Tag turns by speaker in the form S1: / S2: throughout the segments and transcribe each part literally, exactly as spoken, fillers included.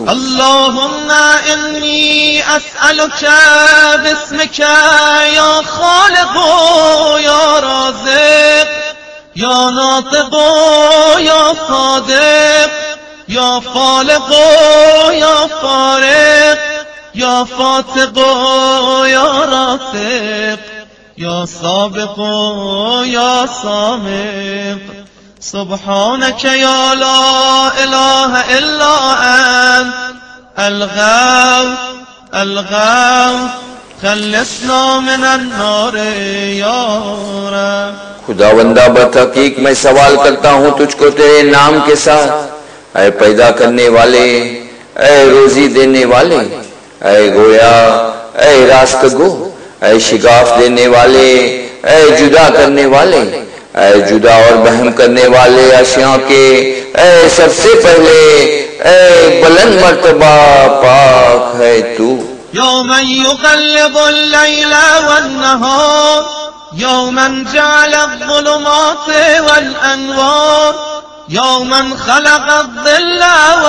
S1: اللهم إني أسألك باسمك يا خالق يا رازق يا ناطق يا صادق يا فالق يا فارق يا فاتق يا رافق يا سابق يا سابق سبحانك يا لا إله إلا أنت الغوث الغوث خلصنا من النار يا رب.
S2: खुदावंदा बतहकीक मैं सवाल करता हूँ तुझको तेरे नाम के साथ, ऐ पैदा करने वाले, ऐ रोजी देने वाले, ऐ गोया, ऐ रास्तगो, ऐ शिगाफ देने वाले, ऐ जुदा करने वाले, ऐ जुदा और बहम करने वाले अशिया के, ऐ सबसे पहले, ऐ बुलंद मर्तबा पाक है तू।
S1: यौमन युक़ल्लिबुल लैला वन्नहार यौमन जअलज़-ज़ुलुमात वल-अनवार यौमन ख़लक़ज़-ज़िल्ल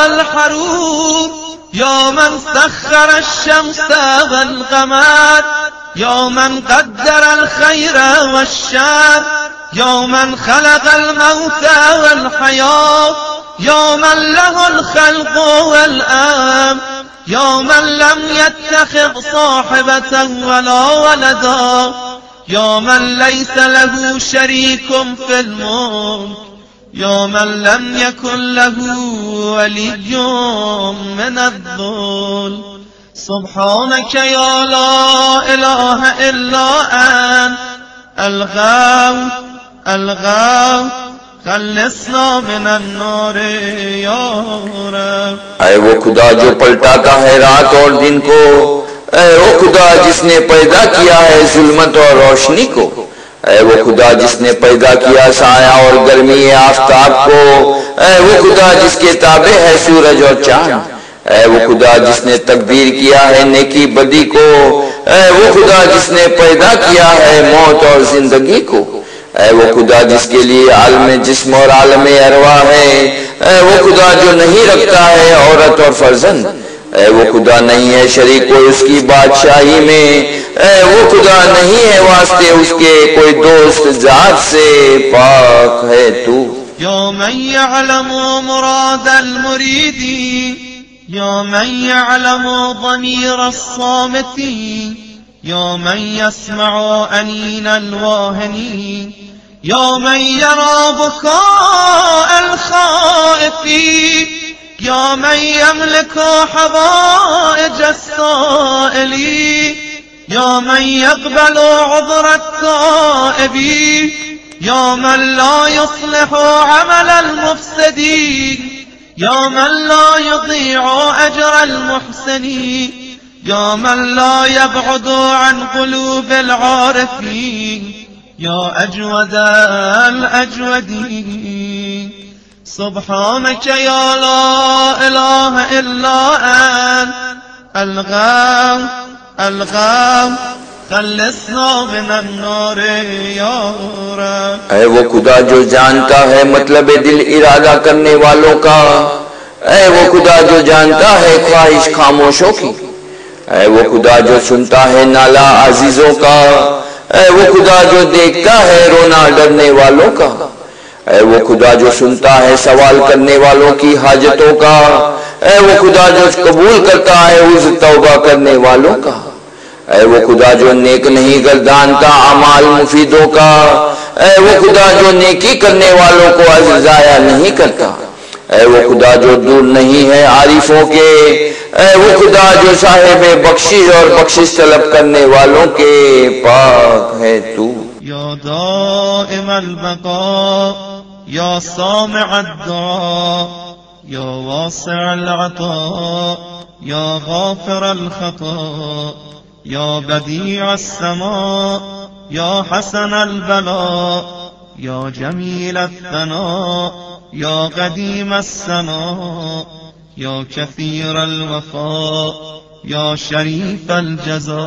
S1: वल-हरूर यौमन सख़्ख़रश-शम्स वल-क़मर यौमन क़द्दरल-ख़ैर वश-शर यौमन ख़लक़ल-मौत वल-हयात यौमन लहुल-ख़ल्क़ वल-अम्र यौमन लम यत्तख़िज़ साहिबतन वला वलदा यौमन लैसा लहू शरीकुन फ़िल मुल्क यौमन लम यकुन लहू वलिय्युन मिनज़-ज़ुल्म सुब्हानक या ला इलाहा इल्ला अंत अल-गौस अल-गौस खल्लिसना मिनन-नार या रब।
S2: ऐ वो खुदा जो पलटाता है रात और दिन को, ऐ वो खुदा जिसने पैदा किया है जुल्मत और रोशनी को, ऐ वो खुदा जिसने पैदा किया साया और गर्मी आफताब को, ऐ वो खुदा जिसके ताबे है सूरज और चांद, ऐ वो खुदा जिसने तकदीर किया है नेकी बदी को, ऐ वो खुदा जिसने पैदा किया है मौत और जिंदगी को, ऐ वो खुदा जिसके लिए आलम जिस्म और आलम अरवा है, ऐ वो खुदा जो नहीं रखता है औरत और फर्जंद, ऐ वो खुदा नहीं है शरीक कोई उसकी बादशाही में, ऐ वो खुदा नहीं है वास्ते उसके कोई दोस्त जात से पाक है तू।
S1: यौमन यअलमु मुरादल मुरीदीन यौमन यअलमु ज़मीरस सामितीन यौमन यस्मउ अनीनल वाहिनीन यौमन यरा बुकाअल खाइफीन यौमन यमलिकु हवाइज अस्साइलीन यौमन यक़बलु उज़्रत ताइबीन यौमन ला युस्लिहु अमलल मुफ़्सिदीन यौमन ला युज़ीअु अजरल मुहसिनीन यौमन ला यबअदु अन क़ुलूबिल आरिफ़ीन या अजवदल अजवदीन सुब्हानक या ला इलाहा इल्ला अंत अल-गौस अल-गौस खल्लिसना मिनन-नार या रब।
S2: ऐ वो खुदा जो जानता है मतलब दिल इरादा करने वालों का, ऐ वो खुदा जो जानता है ख्वाहिश खामोशों की, ऐ वो खुदा जो सुनता है नाला अजीजों का, ऐ वो खुदा जो देखता है रोना डरने वालों का, ऐ वो खुदा जो सुनता है सवाल करने वालों की हाजतों का, ऐ वो खुदा जो कबूल करता है उस तौबा करने वालों का, ऐ वो खुदा जो नेक नहीं गर्दानता अमाल मुफीदों का, ऐ वो खुदा जो नेकी करने वालों को अज़ ज़ाया नहीं करता, ऐ वो खुदा जो दूर नहीं है आरिफों के, ऐ वो खुदा जो साहिब बख्शिश और बख्शिश तलब करने वालों के पाक है तू।
S1: या दाइमल बका या सामिअद दुआ या वासिअल अता या गाफिरल खता या बदीअस समा या हसनल बला या जमीलत तना या क़दीमस सना या कसीरल वफा या शरीफल जज़ा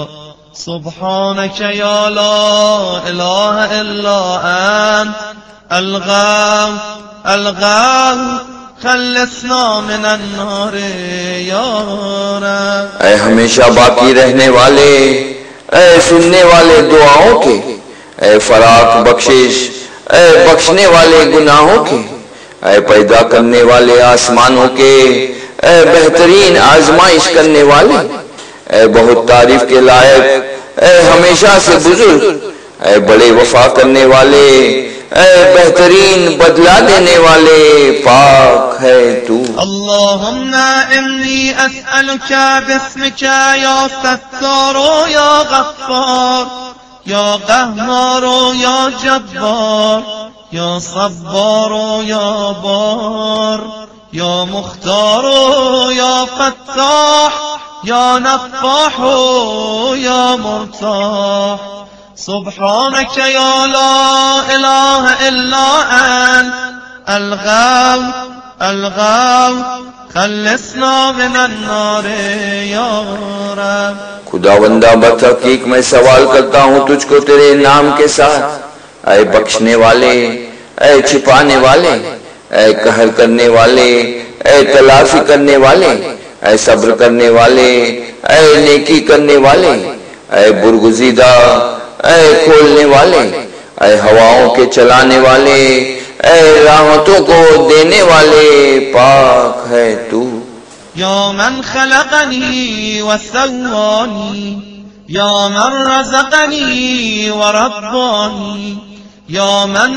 S1: सुब्हानक या ला इलाहा इल्ला अंत अल-गौस अल-गौस خلصنا من النار या रब।
S2: ऐ हमेशा बाकी रहने वाले, ऐ सुनने वाले दुआओं के, ऐ फराक बख्शिश, ऐ बख्शने वाले गुनाहों के, ऐ पैदा करने वाले आसमानों के, ऐ बेहतरीन आजमाइश करने वाले, ऐ बहुत तारीफ के लायक, ऐ हमेशा से बुजुर्ग, ऐ बड़े वफा करने वाले, ऐ बेहतरीन बदला देने वाले, पाक है तू।
S1: अल्लाहुम्मा इन्नी अस्अलुका बिस्मिका या सत्तार या गफ्फार या कहमार या जब्बार या सब्बार या बार या मुख्तार या फत्ताह या नफ़्फ़ाह या मुर्ताह। सुब्हानक या ला इलाहा इल्ला अंत अलगाव अलगाव खल्लिसना मिनन नार या रब।
S2: खुदावंदा बतहकीक मैं सवाल करता हूँ तुझको तेरे नाम के साथ, ऐ बख्शने वाले, ऐ छिपाने वाले, ऐ कहर करने वाले, ऐ तलाफी करने वाले, ऐ सब्र करने वाले, ऐ नेकी करने वाले, ऐ बुरगुजीदा, ऐ खोलने वाले, ऐ हवाओं के चलाने वाले, ऐ राहतों को देने वाले, पाक है तू।
S1: या मन खलक़नी व सव्वानी या मन रज़क़नी व रब्बानी या मन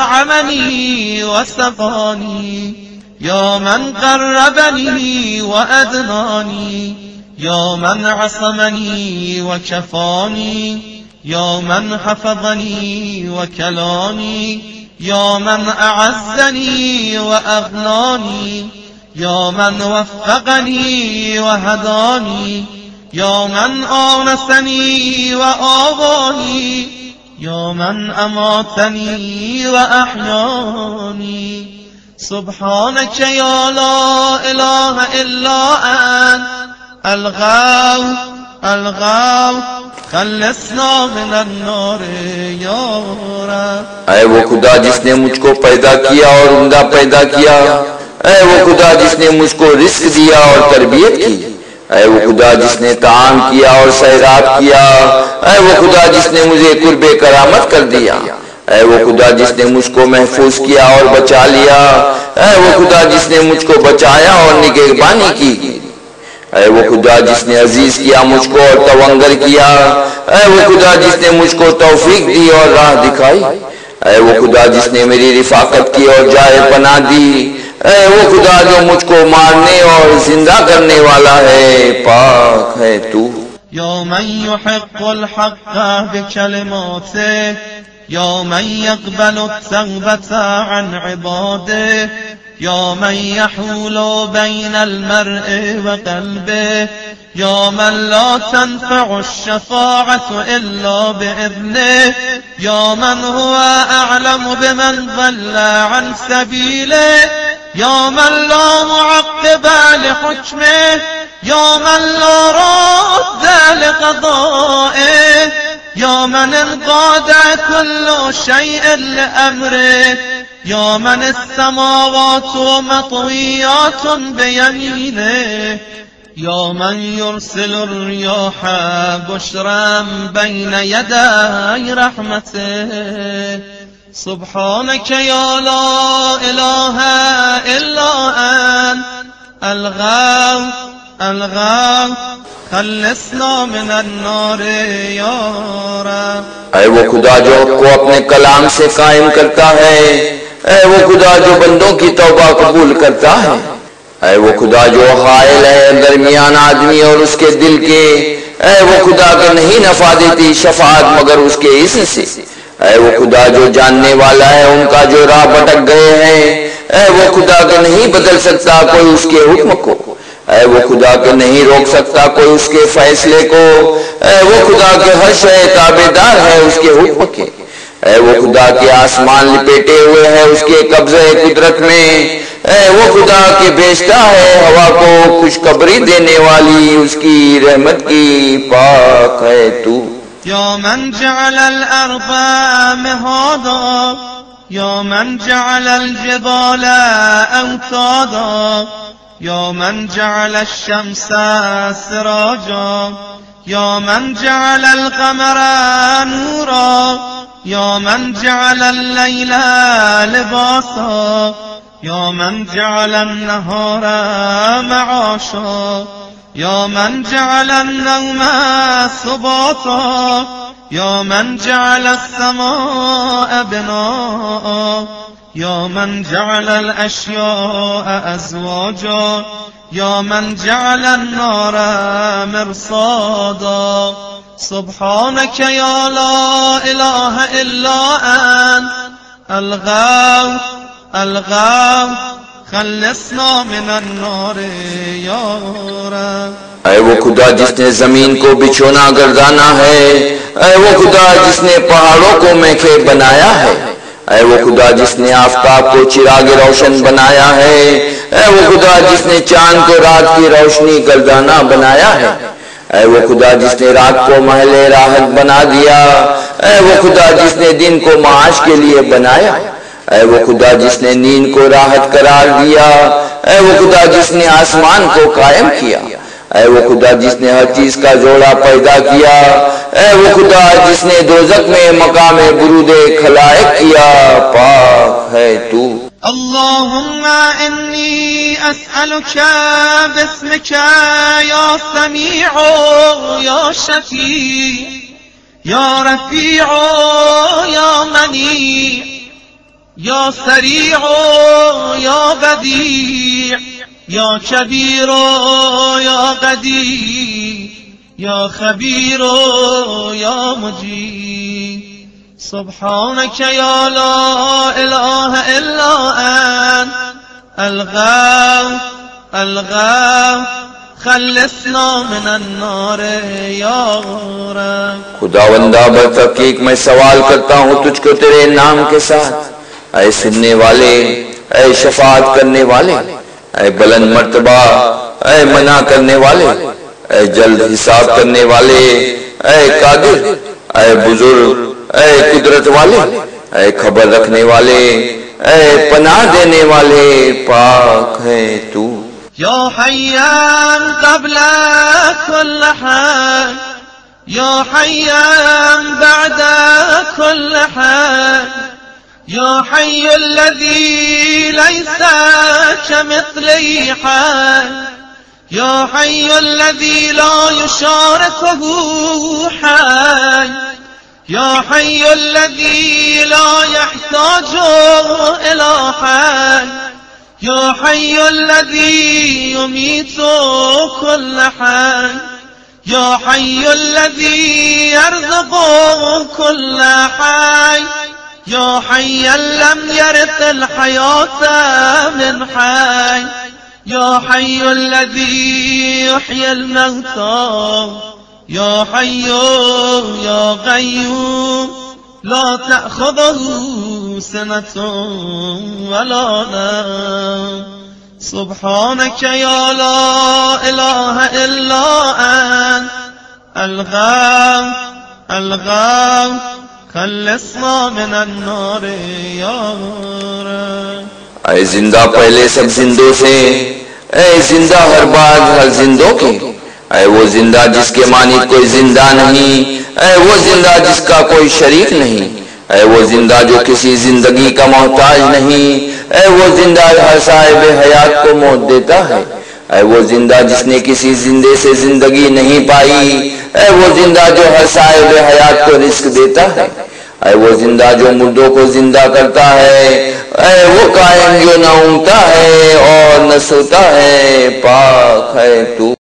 S1: अतअमनी व सक़ानी या मन क़र्रबनी व अदनानी या मन असमनी व शफ़ानी या मन हफ़ज़नी व कलानी या मन अअज़्ज़नी व अग़नानी या मन वफ़्फ़क़नी व हदानी या मन आनसनी व आवानी या मन अमातनी व अहयानी। सुब्हानक या ला इलाहा इल्ला अंत अलगाव अलगाव खल्लिसना मिनन नार या रब।
S2: ऐ वो खुदा जिसने मुझको पैदा किया और उम्दा पैदा किया, ऐ वो खुदा जिसने मुझको रिस्क दिया और तरबियत की, ऐ वो खुदा जिसने ताम किया और सैराब किया, ऐ वो खुदा जिसने मुझे कुर्बे करामत कर दिया, ऐ वो खुदा जिसने मुझको महफूज किया और बचा लिया, ऐ वो खुदा जिसने मुझको बचाया और निगहबानी की, ऐ वो खुदा जिसने अजीज किया मुझको और तवंगर किया, ऐ वो खुदा जिसने मुझको तौफीक दी और राह दिखाई, ऐ वो खुदा जिसने मेरी रिफाकत की और जाए पनाह दी, ऐ वो खुदा जो मुझको मारने और जिंदा करने वाला है, पाक है तू।
S1: या मन युहिक़्क़ुल हक़्क़ बिकलिमातिह या मन यक़बलु तौबता अन इबादिह या मन यहूलु बैनल मर्इ व क़ल्बिह या मन ला तन्फ़अु अश्शफ़ाअतु इल्ला बिइज़निह या मन हुवा अअलमु बिमन ज़ल्ल अन सबीलिह या मन ला मुअक़्क़िब लिहुक्मिह या मन ला राद्द लिक़ज़ाइह या मन इंक़ाद कुल्लु शैइन लिअम्रिह या मन अस्समावातु मत्वियातुन बियमीनिह या मन युरसिलु अर्रियाह बुश्रन बैन यदै रहमतिह। सुब्हानक या ला इलाहा इल्ला अंत अलगाव अलगाव खल्लिसना मिनन नार या रब।
S2: ऐ वो खुदा जो को अपने कलाम से कायम करता है, ऐ वो खुदा जो बंदों की तौबा कबूल करता है, ऐ वो खुदा जो हायल है दरमियान आदमी और उसके दिल के, ऐ वो खुदा के नहीं नफा देती शफाअत मगर उसके इज़्न से, ऐ वो खुदा जो जानने वाला है उनका जो राह भटक गए हैं, ऐ वो खुदा के नहीं बदल सकता कोई उसके हुक्म को, ऐ वो खुदा के नहीं रोक सकता कोई उसके फैसले को, ऐ वो खुदा के हर शय ताबेदार है उसके हुक्म के, ऐ वो खुदा के आसमान लिपेटे हुए हैं उसके कब्जे कुदरत में, ऐ वो खुदा के भेजता है हवा को खुशखबरी देने वाली उसकी रहमत की, पाक है तू।
S1: या मन जअल अल अर्ज़ मिहादा يا من جعل الجبال أوتادا يا من جعل الشمس سراجا يا من جعل القمر نورا يا من جعل الليل لباسا يا من جعل النهار معاشا يا من جعل النوم سباتا يا من جعل السماء بناء يا من جعل الأشياء أزواجا يا من جعل النار مرصادا سبحانك يا لا إله إلا أنت الغوث الغوث خلصنا من النار یا رب.
S2: اے وہ خدا جس نے زمین کو بچھونا گردانا ہے، اے وہ خدا جس نے پہاڑوں کو میخے بنایا ہے، اے وہ خدا جس نے آفتاب کو چراغ روشن بنایا ہے، اے وہ خدا جس نے چاند کو رات کی روشنی گردانا بنایا ہے، اے وہ خدا جس نے رات کو محل راحت بنا دیا، اے وہ خدا جس نے دن کو معاش کے لیے بنایا، اے وہ خدا جس نے نیند کو راحت قرار دیا، اے وہ خدا جس نے آسمان کو قائم کیا، اے وہ خدا جس نے ہر چیز کا جوڑا پیدا کیا، اے وہ خدا جس نے دوزخ میں مقام برود خلائق کیا، پاک ہے تو.
S1: اللهم إني أسألك باسمك يا سميع يا شفيع يا رفيع يا منيع يا سريع يا بديع يا كبير يا قدير يا خبير يا مجيب سبحانك يا لا إله إلا أنت الغوث الغوث خلصنا من النار یا رب.
S2: خداوندہ برتحقیق میں سوال کرتا ہوں تجھ کو تیرے نام کے ساتھ، اے سننے والے، اے شفاعت کرنے والے، اے بلند مرتبہ، اے منع کرنے والے، اے جلد حساب کرنے والے، اے قادر، اے بزرگ، اے قدرت والے، اے خبر رکھنے والے، اے پناہ دینے والے، پاک ہے تو.
S1: یا حیان قبل كل حال یا حیان بعد كل حال یا حی الذی لیس کمثله حال یا حی الذی لا یشارکه حال یا حی الذی لا یحتاج الى حال یا حی الذی یمیت كل حال یا حی الذی یرزق كل حی یا حی لم یرث الحیاة من حی یا حی الذی یحیی الموتى یا حی یا قیوم لا تأخذه سنة ولا نوم سبحانك يا لا إله إلا أنت الغوث الغوث خلصنا من النار یا رب.
S2: اے زندہ پہلے سب زندوں سے، اے زندہ ہر بعد ہر زندوں کے، اے وہ زندہ جس کے مانی کوئی زندہ نہیں، اے وہ زندہ جس کا کوئی شریک نہیں، اے وہ زندہ جو کسی زندگی کا محتاج نہیں، اے وہ زندہ ہر صاحب حیات کو موت دیتا ہے، اے وہ زندہ جس نے کسی زندے سے زندگی نہیں پائی، اے وہ زندہ جو ہر صاحب حیات کو رزق دیتا ہے، اے وہ زندہ جو مردوں کو زندہ کرتا ہے، اے وہ قائم جو نہ اونگتا ہے اور نہ سوتا ہے، پاک ہے تو.